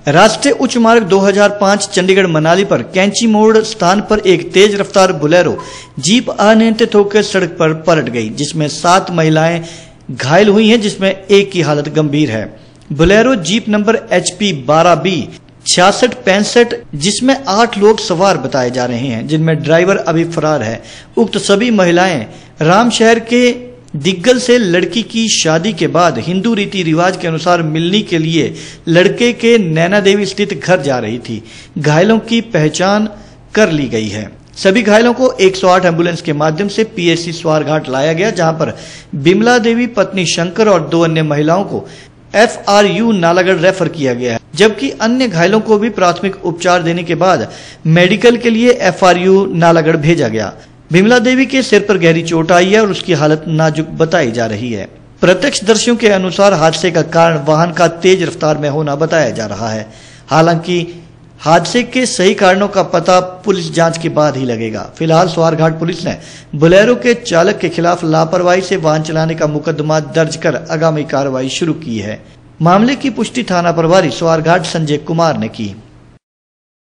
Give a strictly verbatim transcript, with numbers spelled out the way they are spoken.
राष्ट्रीय उच्च मार्ग दो हज़ार पाँच चंडीगढ़ मनाली पर कैंची मोड़ स्थान पर एक तेज रफ्तार बोलेरो जीप अनियंत्रित होकर सड़क पर पलट गई, जिसमें सात महिलाएं घायल हुई हैं, जिसमें एक की हालत गंभीर है। Bolero jeep number H P बारह बी छियासठ पैंसठ जिसमें आठ लोग सवार बताए जा रहे हैं, जिनमें ड्राइवर अभी फरार है। उक्त सभी महिलाएं रामशहर के दिग्गल से लड़की की शादी के बाद हिंदू रीति रिवाज के अनुसार मिलने के लिए लड़के के नैना देवी स्थित घर जा रही थी। घायलों की पहचान कर ली गई है। सभी घायलों को एक सौ आठ एम्बुलेंस के माध्यम से पीएचसी स्वारघाट लाया गया, जहां पर बिमला देवी पत्नी शंकर और दो अन्य महिलाओं को एफआरयू नालागढ़ रेफर किया गया है, जबकि अन्य घायलों को भी प्राथमिक उपचार देने के बाद मेडिकल के लिए एफआरयू नालागढ़ भेजा गया। बिमला देवी के सिर पर गहरी चोट आई है और उसकी हालत नाजुक बताई जा रही है। प्रत्यक्षदर्शियों के अनुसार हादसे का कारण वाहन का तेज रफ्तार में होना बताया जा रहा है। हालांकि हादसे के सही कारणों का पता पुलिस जांच के बाद ही लगेगा। फिलहाल स्वारघाट पुलिस ने बोलेरो के चालक के खिलाफ लापरवाही से वाहन चलाने का मुकदमा दर्ज कर आगामी कार्रवाई शुरू की है। मामले की पुष्टि थाना प्रभारी स्वारघाट संजय कुमार ने की।